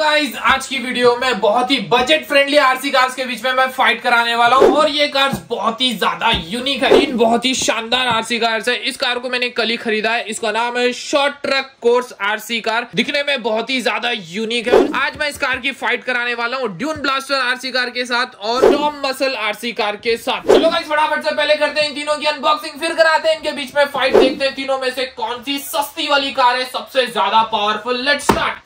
Guys, आज की video में बहुत ही बजट फ्रेंडली आरसी कार्स के बीच में मैं फाइट कराने वाला हूं और ये कार्स बहुत ही ज्यादा यूनिक है। इन बहुत ही शानदार आरसी कार्स है। इस कार को मैंने कल ही खरीदा है। इसका नाम है short truck course RC car. दिखने में बहुत ही ज्यादा यूनिक है। आज मैं इस कार की फाइट कराने वाला हूँ ड्यून ब्लास्टर आरसी कार के साथ और टॉम मसल आरसी कार के साथ। चलो गाइस, फटाफट से पहले करते हैं इन तीनों की अनबॉक्सिंग, फिर कराते हैं इनके बीच में फाइट। देखते हैं तीनों में से कौन सी सस्ती वाली कार है सबसे ज्यादा पावरफुल। Let's start.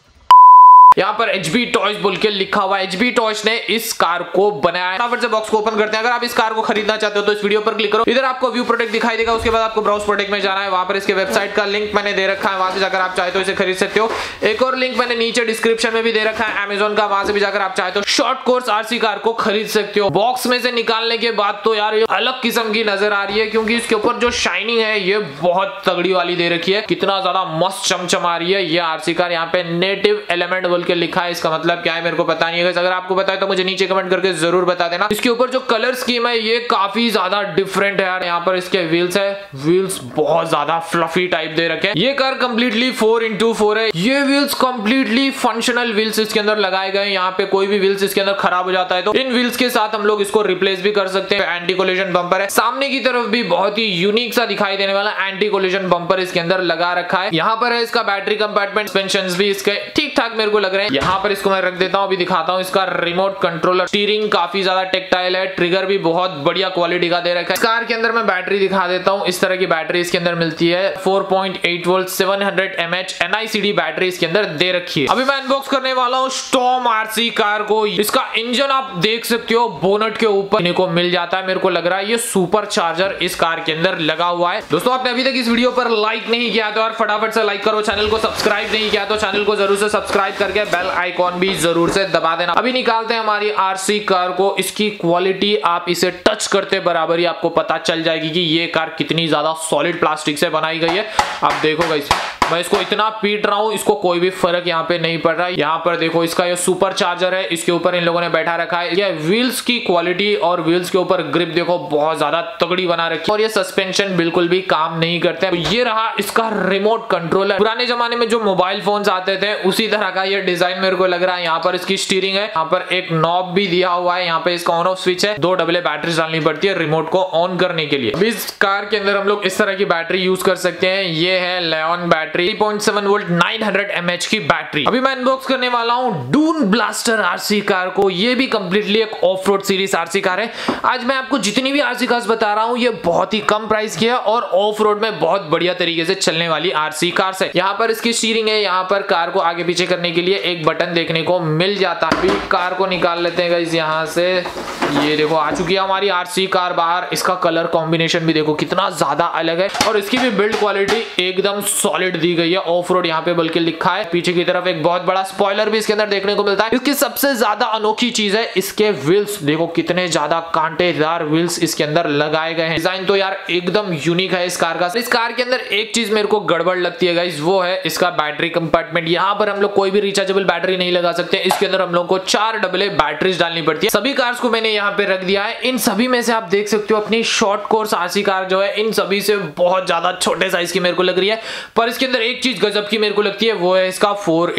यहाँ पर HB टॉयज बोल के लिखा हुआ है। HB टॉयज ने इस कार को बनाया है। फटाफट से बॉक्स को ओपन करते हैं। अगर आप इस कार को खरीदना चाहते हो तो इस वीडियो पर क्लिक करो। इधर आपको व्यू प्रोडक्ट दिखाई देगा। उसके बाद आपको ब्राउज प्रोडक्ट में जाना है। वहां पर इसके वेबसाइट का लिंक मैंने दे रखा है। वहां से जाकर आप चाहे तो इसे खरीद सकते हो। एक और लिंक मैंने नीचे डिस्क्रिप्शन में भी दे रखा है Amazon का। वहां से भी जाकर आप चाहे तो शॉर्ट कोर्स आरसी कार को खरीद सकते हो। बॉक्स में से निकालने के बाद तो यार ये अलग किस्म की नजर आ रही है, क्योंकि इसके ऊपर जो शाइनिंग है ये बहुत तगड़ी वाली दे रखी है। कितना ज्यादा मस्त चमचमा रही है ये आरसी कार। यहाँ पे नेटिव एलिमेंट बोल के लिखा है। इसका मतलब क्या है मेरे को पता नहीं है। अगर आपको पता है तो मुझे नीचे कमेंट करके जरूर बता देना। इसके ऊपर जो कलर स्कीम है ये काफी ज्यादा डिफरेंट है यार। यहाँ पर इसके व्हील्स है, व्हील्स बहुत ज्यादा फ्लफी टाइप दे रखे हैं। ये कार कंप्लीटली 4x4 है। ये व्हील्स कंप्लीटली फंक्शनल व्हील्स इसके अंदर लगाए गए। यहाँ पे कोई भी व्हील्स इसके अंदर खराब हो जाता है तो इन व्हील्स के साथ हम लोग इसको रिप्लेस भी कर सकते हैं। एंटी कोलिजन बम्पर है। सामने की तरफ भी बहुत ही यूनिक सा दिखाई देने वाला एंटी कोलिजन बम्पर इसके अंदर लगा रखा है। यहाँ पर है इसका बैटरी कंपार्टमेंट। सस्पेंशन भी इसके ठीक ठाक मेरे को लग रहे हैं। यहाँ पर इसको मैं रख देता हूं। अभी दिखाता हूं इसका रिमोट कंट्रोलर। स्टीयरिंग काफी ज्यादा टेक्टाइल है। ट्रिगर भी बहुत बढ़िया क्वालिटी का दे रखा है। इस कार के अंदर मैं बैटरी दिखा देता हूं। इस तरह की बैटरी इसके अंदर मिलती है। 4.8 वोल्ट 700 mAh NICD बैटरी इसके अंदर दे रखी है। अभी मैं अनबॉक्स करने वाला हूं स्टॉर्म आरसी कार को। इसका इंजन आप देख सकते हो बोनट के ऊपर को मिल जाता है। मेरे को लग रहा है ये सुपर चार्जर इस कार के अंदर लगा हुआ है। दोस्तों, आपने अभी तक इस वीडियो पर लाइक नहीं किया तो यार फटाफट से लाइक करो। चैनल को सब्सक्राइब नहीं किया तो चैनल को जरूर से सब्सक्राइब करके बेल आइकॉन भी जरूर से दबा देना। अभी निकालते हैं हमारी आरसी कार को। इसकी क्वालिटी आप इसे टच करते बराबर ही आपको पता चल जाएगी कि ये कार कितनी ज्यादा सॉलिड प्लास्टिक से बनाई गई है। आप देखो गाइस, मैं इसको इतना पीट रहा हूं, इसको कोई भी फर्क यहाँ पे नहीं पड़ रहा है। यहाँ पर देखो इसका ये सुपर चार्जर है। इसके ऊपर इन लोगों ने बैठा रखा है। ये व्हील्स की क्वालिटी और व्हील्स के ऊपर ग्रिप देखो बहुत ज्यादा तगड़ी बना रखी है। और ये सस्पेंशन बिल्कुल भी काम नहीं करते हैं। तो ये रहा इसका रिमोट कंट्रोलर। पुराने जमाने में जो मोबाइल फोन्स आते थे उसी तरह का ये डिजाइन मेरे को लग रहा है। यहाँ पर इसकी स्टीयरिंग है। यहाँ पर एक नॉब भी दिया हुआ है। यहाँ पे इसका ऑन ऑफ स्विच है। 2 डबल बैटरी डालनी पड़ती है रिमोट को ऑन करने के लिए। इस कार के अंदर हम लोग इस तरह की बैटरी यूज कर सकते हैं। ये है लेऑन बैटरी 3.7 वोल्ट 900 mAh की बैटरी। अभी मैं अनबॉक्स करने वाला हूँ ड्यून ब्लास्टर आरसी कार को। ये भी कंप्लीटली एक off road series RC car है। आज मैं आपको जितनी भी आरसी कार्स बता रहा हूँ ये बहुत ही कम प्राइस की है और ऑफ रोड में बहुत बढ़िया तरीके से चलने वाली आरसी कार्स है। यहाँ पर इसकी स्टीयरिंग है। यहाँ पर कार को आगे पीछे करने के लिए एक बटन देखने को मिल जाता है। अभी कार को निकाल लेते हैं गाइस यहाँ से। ये देखो आ चुकी है हमारी आरसी कार बाहर। इसका कलर कॉम्बिनेशन भी देखो कितना ज्यादा अलग है और इसकी भी बिल्ड क्वालिटी एकदम सॉलिड दी गई है। ऑफ रोड यहाँ पे बल्कि लिखा है। पीछे की तरफ एक बहुत बड़ा स्पॉइलर भी इसके अंदर देखने को मिलता है। इसकी सबसे ज्यादा अनोखी चीज है इसके व्हील्स। देखो कितने ज्यादा कांटेदार व्हील्स इसके अंदर लगाए गए हैं। डिजाइन तो यार एकदम यूनिक है इस कार का। इस कार के अंदर एक चीज मेरे को गड़बड़ लगती है गाइस, वो है इसका बैटरी कंपार्टमेंट। यहाँ पर हम लोग कोई भी रिचार्जेबल बैटरी नहीं लगा सकते। इसके अंदर हम लोग को 4 डबल बैटरीज डालनी पड़ती है। सभी कार्स को मैंने यहाँ पे रख दिया है। इन सभी में से आप देख सकते हो अपनी शॉर्ट कोर्स आरसी कार जो है इन सभी से बहुत ज्यादा छोटे साइज की मेरे को लग रही है। पर इसके अंदर एक चीज गजब की मेरे को लगती है, वो है इसका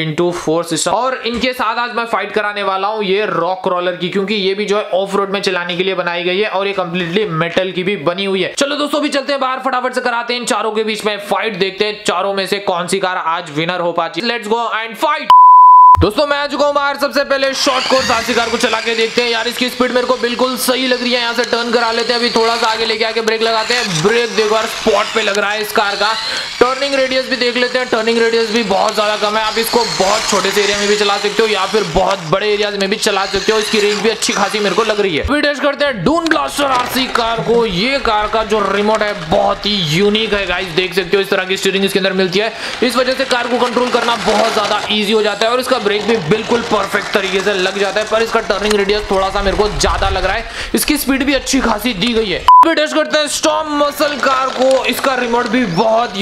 4x4 सिस्टम। और इनके साथ आज मैं फाइट कराने वाला हूं ये रॉक रोलर की, क्योंकि ये भी जो है ऑफ रोड में चलाने के लिए बनाई गई है और ये कंप्लीटली मेटल की भी बनी हुई है। चलो दोस्तों, भी चलते हैं बाहर, फटाफट से कराते हैं इन चारों के बीच में फाइट। देखते हैं चारों में से कौन सी कार आज विनर हो पाती है। Let's go and fight. दोस्तों, मैं आ चुका हूं बाहर। सबसे पहले शॉर्ट कोर्स आरसी कार को चला के देखते हैं। यार इसकी स्पीड मेरे को बिल्कुल सही लग रही है। यहाँ से टर्न करा लेते हैं। अभी थोड़ा सा आगे लेके आके ब्रेक लगाते हैं। ब्रेक देखो यार स्पॉट पे लग रहा है इस कार का। टर्निंग रेडियस भी देख लेते हैं। टर्निंग रेडियस भी बहुत ज्यादा कम है। आप इसको बहुत छोटे से एरिया में भी चला सकते हो या फिर बहुत बड़े एरिया में भी चला सकते हो। इसकी रेंज भी अच्छी खासी मेरे को लग रही है। अभी टेस्ट करते हैं ड्यून ब्लास्टर आरसी कार को। ये कार का जो रिमोट है बहुत ही यूनिक है गाइस। देख सकते हो इस तरह की स्टीयरिंग इसके अंदर मिलती है। इस वजह से कार को कंट्रोल करना बहुत ज्यादा ईजी हो जाता है और इसका ब्रेक भी बिल्कुल परफेक्ट तरीके से लग जाता है। पर इसका टर्निंग रेडियस थोड़ा सा मेरे को ज्यादा लग रहा है। इसकी स्पीड भी अच्छी खासी दी गई है। टेस्ट करते हैं स्टॉर्म मसल कार को। इसका रिमोट भी बहुत यूनिक है पर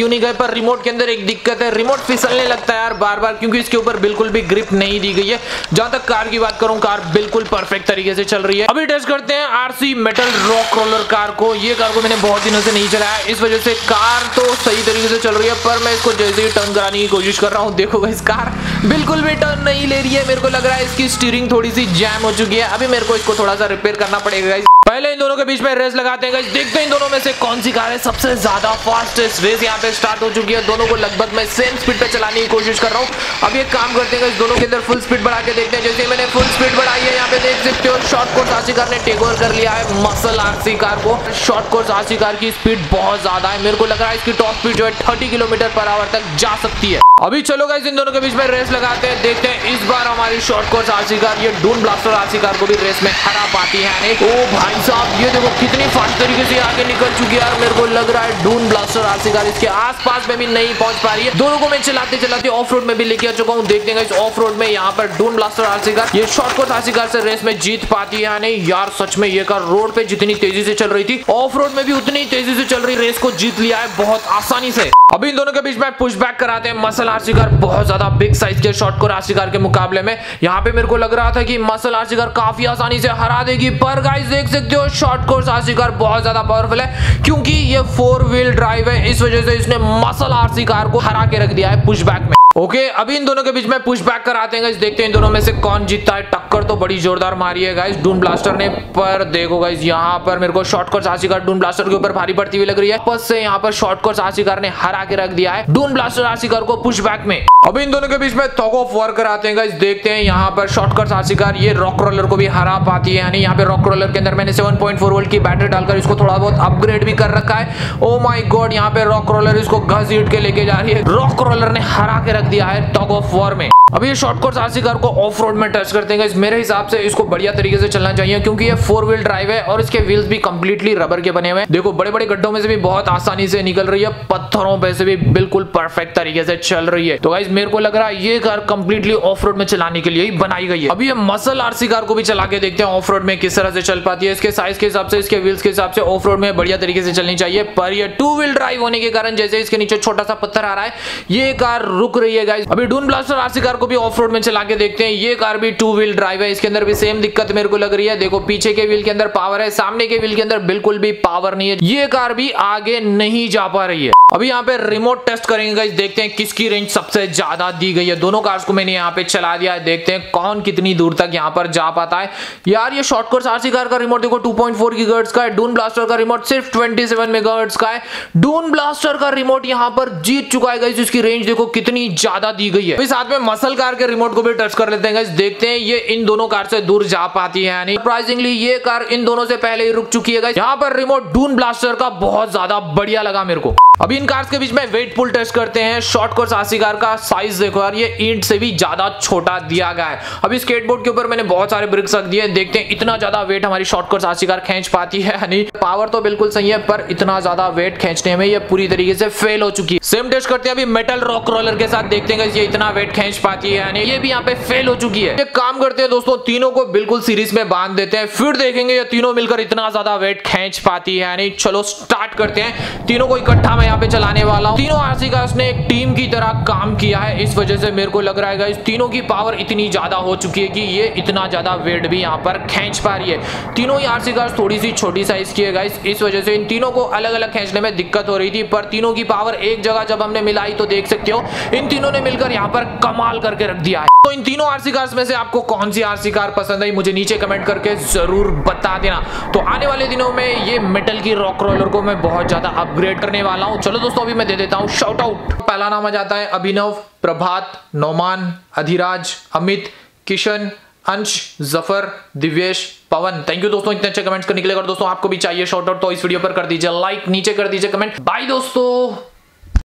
पर रिमोट के अंदर एक दिक्कत है, रिमोट फिसलने लगता है यार बार बार, क्योंकि इसके ऊपर बिल्कुल भी ग्रिप नहीं दी गई है। जहां तक कार की बात करूं, कार बिल्कुल परफेक्ट तरीके से चल रही है। अभी टेस्ट करते हैं RC metal rock roller car को। ये कार को मैंने बहुत दिनों से नहीं चलाया, इस वजह से कार तो सही तरीके से चल रही है, पर मैं इसको जैसे ही टर्न कराने की कोशिश कर रहा हूँ, देखो इस कार बिल्कुल भी टर्न नहीं ले रही है। मेरे को लग रहा है इसकी स्टीयरिंग थोड़ी सी जैम हो चुकी है। अभी मेरे को इसको थोड़ा सा रिपेयर करना पड़ेगा। पहले इन दोनों के बीच में रेस लगाते हैं गाइस, देखते हैं इन दोनों में से कौन सी कार है सबसे ज्यादा फास्टेस्ट। रेस यहाँ पे स्टार्ट हो चुकी है, दोनों को लगभग मैं सेम स्पीड पे चलाने की कोशिश कर रहा हूँ। अब ये काम करते हैं गाइस, दोनों के अंदर फुल स्पीड बढ़ा के देखते हैं। जैसे मैंने फुल स्पीड बढ़ाई है, यहाँ पे देख सकते हो शॉर्ट कोर्स आरसी कार ने टेक ओवर कर लिया है मसल आरसी कार को। शॉर्ट कोर्स आरसी कार की स्पीड बहुत ज्यादा है, मेरे को लग रहा है इसकी टॉप स्पीड जो है 30 किलोमीटर पर आवर तक जा सकती है। अभी चलो गाइस इन दोनों के बीच में रेस लगाते हैं, देखते हैं इस बार हमारी शॉर्ट कोर्स आरसी कार ये डून ब्लास्टर आरसी कार को भी रेस में हरा पाती है। ओ भाई साहब, ये देखो कितनी फास्ट तरीके से आगे निकल चुकी है यार। मेरे को लग रहा है डून ब्लास्टर आरसी कार इसके आसपास में भी नहीं पहुंच पा रही है। दोनों को मैं चलाते चलाते ऑफ रोड में भी लेके आ चुका हूँ। देखते हैं गाइस ऑफ रोड में यहाँ पर डून ब्लास्टर आरसी कार ये शॉर्ट कोर्स आरसी कार से रेस में जीत पाती है नहीं। यार सच में ये कार रोड पे जितनी तेजी से चल रही थी, ऑफ रोड में भी उतनी तेजी से चल रही, रेस को जीत लिया है बहुत आसानी से। अभी इन दोनों के बीच में पुश बैक कराते हैं। मसल आरसी कार बहुत ज्यादा बिग साइज के शॉर्ट कोर्स आरसी कार के मुकाबले में यहाँ पे मेरे को लग रहा था कि मसल आरसी कार काफी आसानी से हरा देगी, पर गाइस देख सकते हो शॉर्ट कोर्स आरसी कार बहुत ज्यादा पावरफुल है, क्योंकि ये 4 व्हील ड्राइव है, इस वजह से इसने मसल आरसी कार को हरा के रख दिया है पुश बैक में। ओके, अभी इन दोनों के बीच में पुश बैक कराते हैं गाइस, देखते हैं इन दोनों में से कौन जीतता है। टक्कर तो बड़ी जोरदार मारी है गाइस डून ब्लास्टर ने, पर देखो गाइस यहाँ पर मेरे को short course RC car dune blaster के ऊपर भारी पड़ती हुई लग रही है। बस से यहाँ पर शॉर्ट कोर्स आरसी कार ने हरा के रख दिया है डून ब्लास्टर आरसी कार को पुश बैक में। अभी इन दोनों के बीच में थग ऑफ वॉर कराते हैं गाइस, देखते हैं यहाँ पर शॉर्ट कोर्स आरसी कार ये रॉक रोलर को भी हरा पाती है। यानी यहाँ पे रॉक रोलर के अंदर मैंने 7.4 वोल्ट की बैटरी डालकर इसको थोड़ा बहुत अपग्रेड भी कर रखा है। ओ माय गॉड, यहाँ पे रॉक रोलर इसको घसीट के लेके जा रही है, रॉक रोलर ने हरा के रख दिया है टग ऑफ वॉर में। अभी ये शॉर्ट कोर्स आरसी कार को ऑफ रोड में टच करते हैं, मेरे हिसाब से इसको बढ़िया तरीके से चलना चाहिए, क्योंकि ये 4 व्हील ड्राइव है और इसके व्हील्स भी कंप्लीटली रबर के बने हुए हैं। देखो बड़े बड़े गड्ढों में से भी बहुत आसानी से निकल रही है, पत्थरों पे से भी बिल्कुल परफेक्ट तरीके से चल रही है। तो गाइस मेरे को लग रहा है ये कार कंप्लीटली ऑफ रोड में चलाने के लिए ही बनाई गई है। अभी ये मसल आरसी कार को भी चला के देखते हैं ऑफ रोड में किस तरह से चल पाती है। इसके साइज के हिसाब से, इसके व्हील्स के हिसाब से ऑफ रोड में बढ़िया तरीके से चलनी चाहिए, पर ये 2 व्हील ड्राइव होने के कारण जैसे इसके नीचे छोटा सा पत्थर आ रहा है, ये कार रुक रही है गाइस। अभी डून ब्लास्टर आरसी कार को भी ऑफ रोड में आगे देखते हैं, ये कार भी 2 व्हील ड्राइव है, इसके अंदर भी सेम दिक्कत मेरे को लग रही है। देखो पीछे के व्हील के अंदर पावर है, सामने के व्हील के अंदर बिल्कुल भी पावर नहीं है, ये कार भी आगे नहीं जा पा रही है। अभी यहाँ पे रिमोट टेस्ट करेंगे गाइस, देखते हैं किसकी रेंज सबसे ज्यादा दी गई है। दोनों कार्स को मैंने यहाँ पे चला दिया है, देखते हैं कौन कितनी दूर तक यहाँ पर जा पाता है। यार ये शॉर्ट कोर्स आरसी कार का रिमोट देखो 2.4 गीगाहर्ट्ज का है, डून ब्लास्टर का रिमोट सिर्फ 27 मेगाहर्ट्ज का है। डून ब्लास्टर का रिमोट यहाँ पर जीत चुका है गाइस, इसकी रेंज देखो कितनी ज्यादा दी गई है। अभी साथ में मसल कार के रिमोट को भी टच कर लेते हैं गाइस, देखते हैं ये इन दोनों कार से दूर जा पाती है यानी। सरप्राइजिंगली ये कार इन दोनों से पहले ही रुक चुकी है गाइस। यहाँ पर रिमोट डून ब्लास्टर का बहुत ज्यादा बढ़िया लगा मेरे को। अभी इन कार्स के बीच में वेट पुल टेस्ट करते हैं। शॉर्ट कोर्स आरसी कार का साइज देखो यार, ये ईंट से भी ज्यादा छोटा दिया गया है। अभी स्केटबोर्ड के ऊपर मैंने बहुत सारे ब्रिक्स रख दिए, देखते हैं इतना ज्यादा वेट हमारी शॉर्ट कोर्स आरसी कार खींच पाती है यानी। पावर तो बिल्कुल सही है, पर इतना ज्यादा वेट खींचने में ये पूरी तरीके से फेल हो चुकी है। सेम टेस्ट करते हैं अभी मेटल रॉक रोलर के साथ, देखते हैं ये इतना वेट खींच पाती है यानी, ये भी यहाँ पे फेल हो चुकी है। एक काम करते हैं दोस्तों, तीनों को बिल्कुल सीरीज में बांध देते हैं, फिर देखेंगे ये तीनों मिलकर इतना ज्यादा वेट खींच पाती है यानी। चलो स्टार्ट करते हैं, तीनों को इकट्ठा मैं यहाँ पे चलाने वाला। तीनों आरसी कार्स ने एक टीम की तरह काम किया है, इस वजह से मेरे को लग रहा है इस तीनों की पावर इतनी ज्यादा हो चुकी है कि ये इतना ज्यादा वेट भी यहाँ पर खींच पा रही है। तीनों ही आरसी कार्स थोड़ी सी छोटी साइज की है गाइस, इस वजह से इन तीनों को अलग अलग खींचने में दिक्कत हो रही थी, पर तीनों की पावर एक जगह जब हमने मिलाई तो देख सकते हो इन तीनों ने मिलकर यहाँ पर कमाल करके रख दिया है। तो इन तीनों आरसी कार्स में से आपको कौन सी आरसी कार पसंद आई मुझे नीचे कमेंट करके जरूर बता देना। तो आने वाले दिनों में ये मेटल की रॉक रोलर को मैं बहुत ज्यादा अपग्रेड करने वाला हूँ। चलो दोस्तों अभी मैं दे देता हूँ शाउट आउट। पहला नाम आ जाता है अभिनव, प्रभात, नौमान, अधिराज, अमित, किशन, अंश, जफर, दिव्येश, पवन। थैंक यू दोस्तों इतने अच्छे कमेंट्स करने के लिए। अगर दोस्तों आपको भी चाहिए शाउट आउट तो इस वीडियो पर कर दीजिए लाइक, नीचे कर दीजिए कमेंट। बाय दोस्तों।